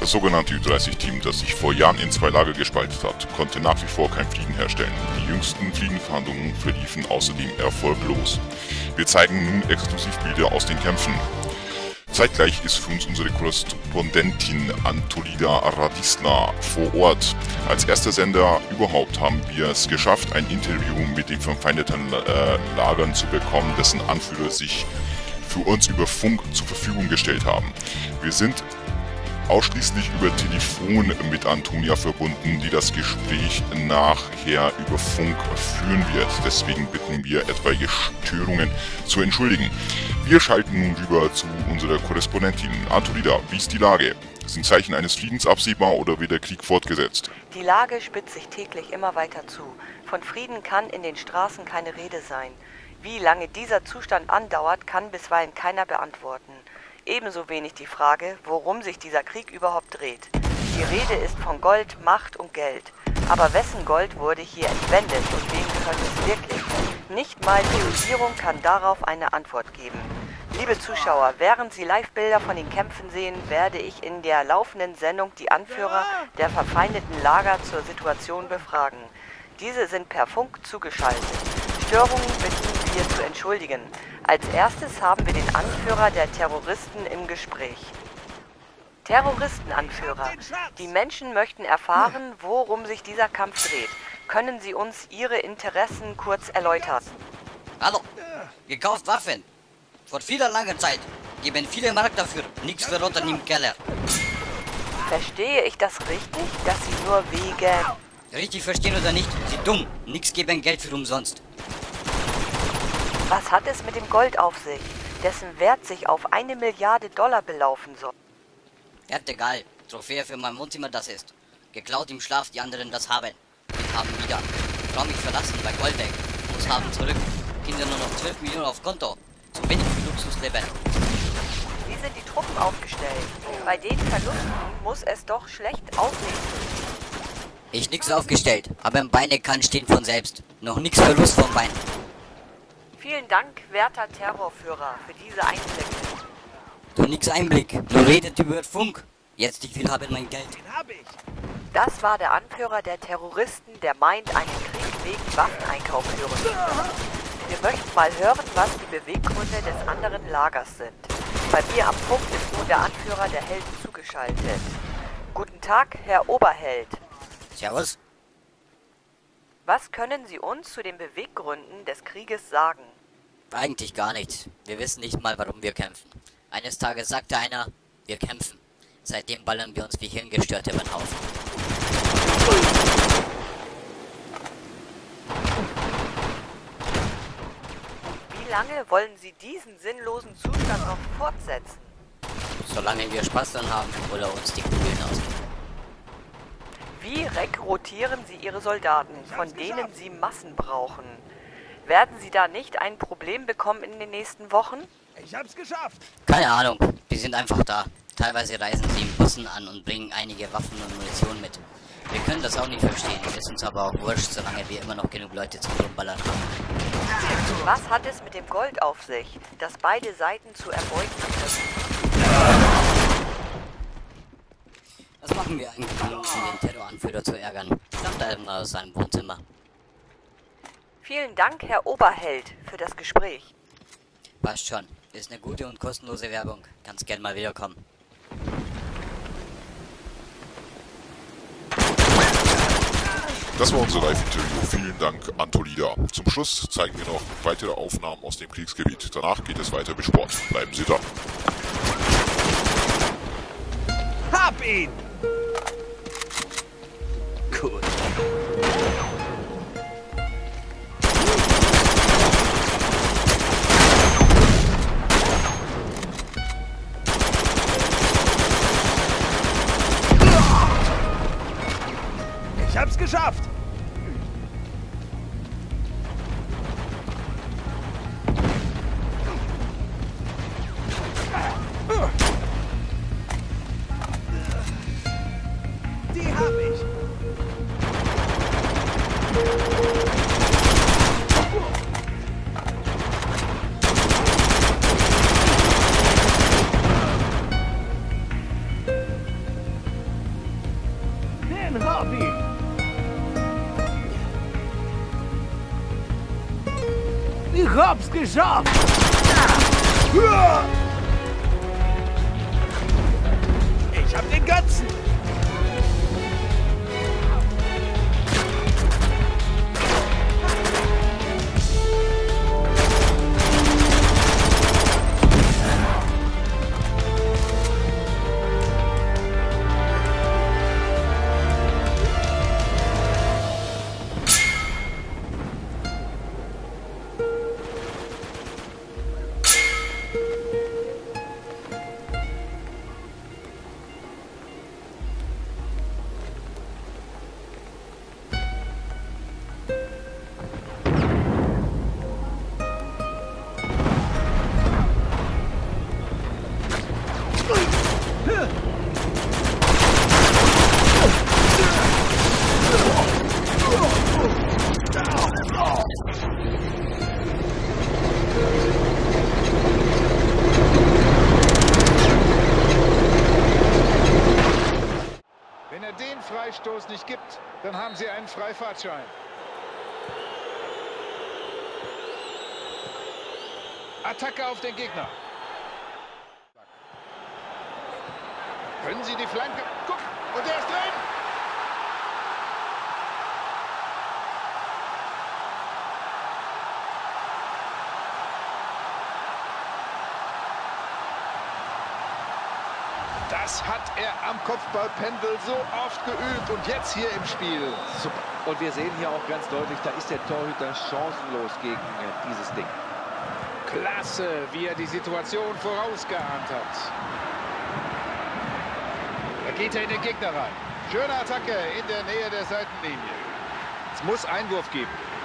Das sogenannte Ü-30-Team, das sich vor Jahren in zwei Lager gespaltet hat, konnte nach wie vor kein Frieden herstellen. Die jüngsten Friedenverhandlungen verliefen außerdem erfolglos. Wir zeigen nun Exklusivbilder aus den Kämpfen. Zeitgleich ist für uns unsere Korrespondentin Antolida Radisla vor Ort. Als erster Sender überhaupt haben wir es geschafft, ein Interview mit den verfeindeten Lagern zu bekommen, dessen Anführer sich für uns über Funk zur Verfügung gestellt haben. Wir sind ausschließlich über Telefon mit Antonia verbunden, die das Gespräch nachher über Funk führen wird. Deswegen bitten wir, etwaige Störungen zu entschuldigen. Wir schalten nun rüber zu unserer Korrespondentin. Antolida, wie ist die Lage? Sind Zeichen eines Friedens absehbar oder wird der Krieg fortgesetzt? Die Lage spitzt sich täglich immer weiter zu. Von Frieden kann in den Straßen keine Rede sein. Wie lange dieser Zustand andauert, kann bisweilen keiner beantworten. Ebenso wenig die Frage, worum sich dieser Krieg überhaupt dreht. Die Rede ist von Gold, Macht und Geld. Aber wessen Gold wurde hier entwendet und wem gehört es wirklich? Nicht mal die Regierung kann darauf eine Antwort geben. Liebe Zuschauer, während Sie Live-Bilder von den Kämpfen sehen, werde ich in der laufenden Sendung die Anführer der verfeindeten Lager zur Situation befragen. Diese sind per Funk zugeschaltet. Störungen bitten wir zu entschuldigen. Als erstes haben wir den Anführer der Terroristen im Gespräch. Terroristenanführer. Die Menschen möchten erfahren, worum sich dieser Kampf dreht. Können Sie uns Ihre Interessen kurz erläutern? Hallo, gekauft Waffen. Vor vieler langer Zeit. Geben viele Mark dafür. Nichts für Rotten im Keller. Verstehe ich das richtig, dass Sie nur wegen... Richtig verstehen oder nicht? Sie dumm. Nix geben Geld für umsonst. Was hat es mit dem Gold auf sich, dessen Wert sich auf $1 Milliarde belaufen soll? Egal. Trophäe für mein Wohnzimmer das ist. Geklaut im Schlaf, die anderen das haben. Wir haben wieder. Frau mich verlassen, bei Gold weg. Muss haben zurück. Kinder nur noch 12 Millionen auf Konto. Zu wenig für Luxusleben. Wie sind die Truppen aufgestellt? Bei den Verlusten muss es doch schlecht aussehen. Ich nix aufgestellt. Aber Beine kann stehen von selbst. Noch nix Verlust vom Bein. Vielen Dank, werter Terrorführer, für diese Einblicke. Du nix Einblick. Nur redet über Funk. Jetzt ich will haben mein Geld. Das war der Anführer der Terroristen, der meint, einen Krieg wegen Waffeneinkauf führen zu können. Wir möchten mal hören, was die Beweggründe des anderen Lagers sind. Bei mir am Funk ist nun der Anführer der Helden zugeschaltet. Guten Tag, Herr Oberheld. Servus. Was können Sie uns zu den Beweggründen des Krieges sagen? Eigentlich gar nichts. Wir wissen nicht mal, warum wir kämpfen. Eines Tages sagte einer, wir kämpfen. Seitdem ballern wir uns wie Hirngestörte über den Haufen. Wie lange wollen Sie diesen sinnlosen Zustand noch fortsetzen? Solange wir Spaß dran haben oder uns die Kugeln ausgehen. Wie rekrutieren Sie Ihre Soldaten, von denen Sie Massen brauchen? Werden Sie da nicht ein Problem bekommen in den nächsten Wochen? Ich hab's geschafft! Keine Ahnung, die sind einfach da. Teilweise reisen sie in Bussen an und bringen einige Waffen und Munition mit. Wir können das auch nicht verstehen, ist uns aber auch wurscht, solange wir immer noch genug Leute zum Rumballern haben. Was hat es mit dem Gold auf sich, das beide Seiten zu erbeuten versuchen? Was machen wir eigentlich, um den Terroranführer zu ärgern? Stammt er mal aus seinem Wohnzimmer. Vielen Dank, Herr Oberheld, für das Gespräch. Passt schon. Ist eine gute und kostenlose Werbung. Kannst gern mal wiederkommen. Das war unser Live-Interview. Vielen Dank, Antolida. Zum Schluss zeigen wir noch weitere Aufnahmen aus dem Kriegsgebiet. Danach geht es weiter mit Sport. Bleiben Sie dran. Hab ihn! Gut. Ich hab's geschafft! Die hab ich! Mann, hab ihn! Ich hab's geschafft! Ich hab den Götzen! Wenn er den Freistoß nicht gibt, dann haben sie einen Freifahrtschein. Attacke auf den Gegner. Können sie die Flanke... Guck, und er ist drin! Das hat er am Kopfballpendel so oft geübt und jetzt hier im Spiel. Super. Und wir sehen hier auch ganz deutlich, da ist der Torhüter chancenlos gegen dieses Ding. Klasse, wie er die Situation vorausgeahnt hat. Da geht er in den Gegner rein. Schöne Attacke in der Nähe der Seitenlinie. Es muss Einwurf geben.